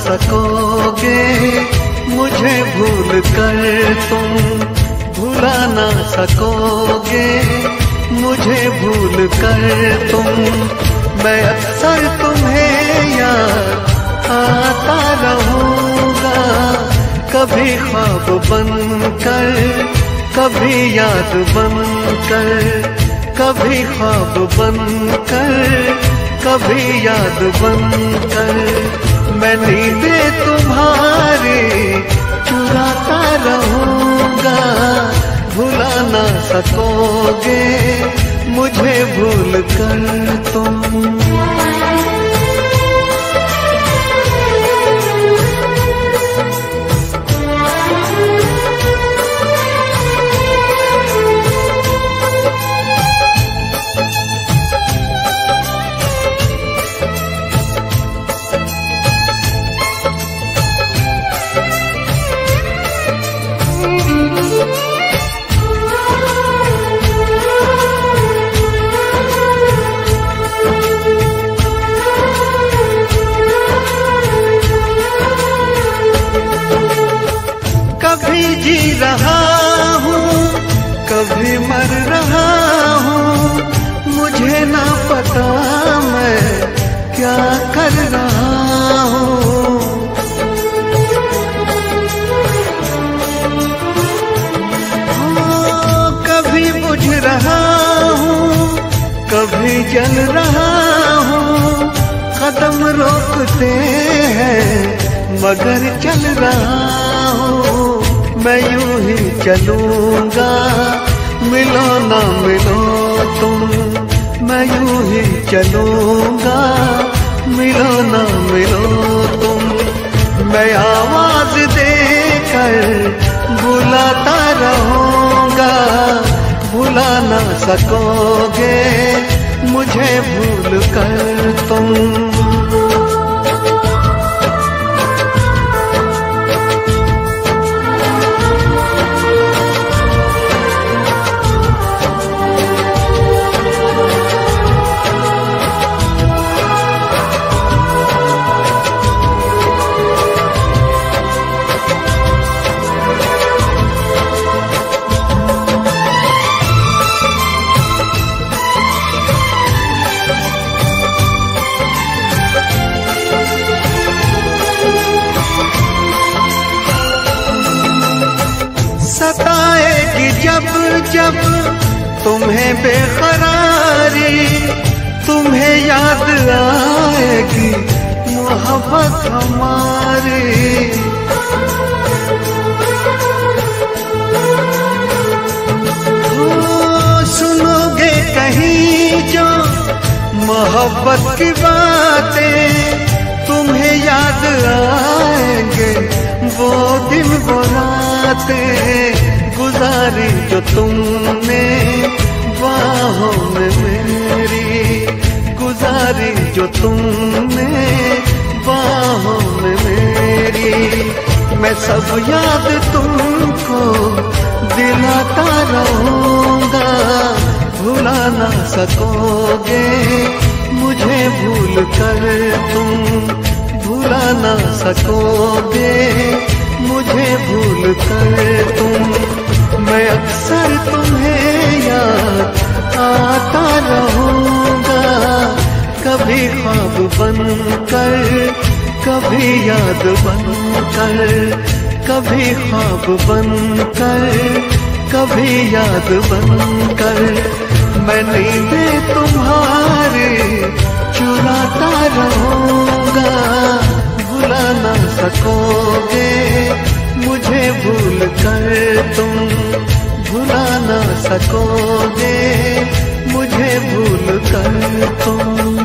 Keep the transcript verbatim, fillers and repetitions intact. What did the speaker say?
सकोगे मुझे भूल कर तुम, भुला ना सकोगे मुझे भूल कर तुम। मैं अक्सर तुम्हें याद आता रहूँगा, कभी ख्वाब बनकर कभी याद बनकर, कभी ख्वाब बनकर कभी याद बनकर। मैं नींदें तुम्हारी चुराता रहूँगा, भुला ना सकोगे मुझे भूल कर तुम। कभी जी रहा हूँ कभी मर रहा हूँ, मुझे ना पता मैं क्या कर रहा हूँ। कभी बुझ रहा हूँ कभी जल रहा हूँ, कदम रोकते हैं मगर चल रहा हूँ। मैं यूं ही चलूंगा मिलो ना मिलो तुम, मैं यूं ही चलूंगा मिलो ना मिलो तुम। मैं आवाज देकर बुलाता रहूंगा, भुला ना सकोगे मुझे भूल कर तुम। सताएगी जब जब तुम्हें बेकरारी, तुम्हें याद आएगी मोहब्बत हमारी। हो सुनोगे कहीं जो मोहब्बत की बातें, तुम्हें याद आएंगे वो दिन वो रातें गुजारी जो तुमने बाहों में मेरी, गुजारी जो तुमने बाहों में मेरी। मैं सब याद तुमको दिलाता रहूँगा, भुला ना सकोगे मुझे भूल कर तुम, भुला ना सकोगे मुझे भूल कर तुम। मैं अक्सर तुम्हें याद आता रहूँगा, कभी ख्वाब बनकर कभी याद बनकर, कभी ख्वाब बनकर कभी याद बनकर। मैं नींदें तुम्हारी चुराता रहूँगा, भुला ना सकोगे मुझे भूल कर तुम, भुला ना सकोगे मुझे भूल कर तुम।